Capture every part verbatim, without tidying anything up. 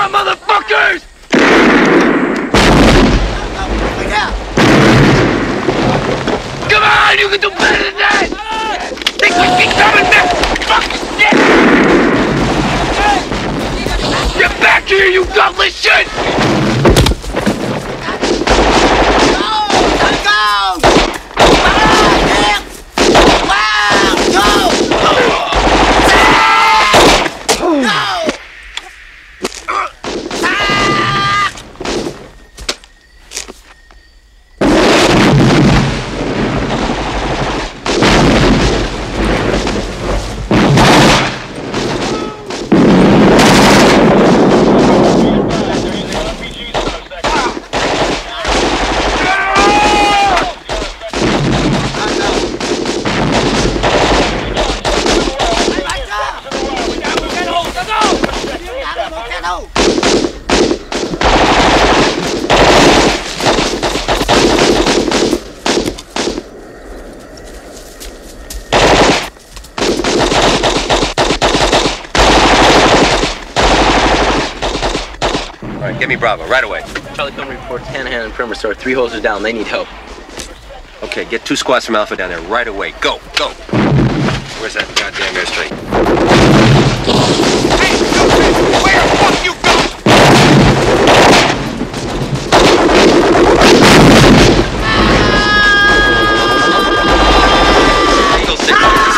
on, motherfuckers! Come on, you can do better than that! Think we keep coming back? Fucking shit! Get back here, you gutless shit! Get me Bravo, right away. Charlie, come report hand-hand and perimeter store. Three holes are down. They need help. Okay, get two squads from Alpha down there right away. Go, go. Where's that goddamn airstrike? Hey, stupid! Where the fuck you go? Eagle six.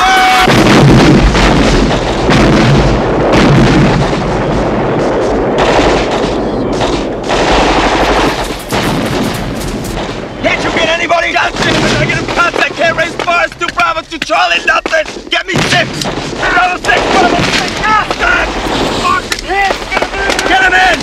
Charlie, nothing! Get me six! Bravo six! Bravo six! Bastard! Get him in!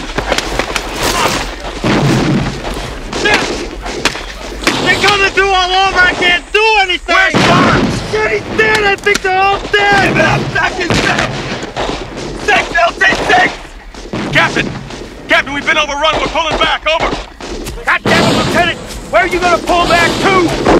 They're coming through all over! I can't do anything! Where's Barnes? He's dead! I think they're all dead! Give it up! Second six! Six! L T six! Captain! Captain, we've been overrun! We're pulling back! Over! God damn it, Lieutenant! Where are you gonna pull back to?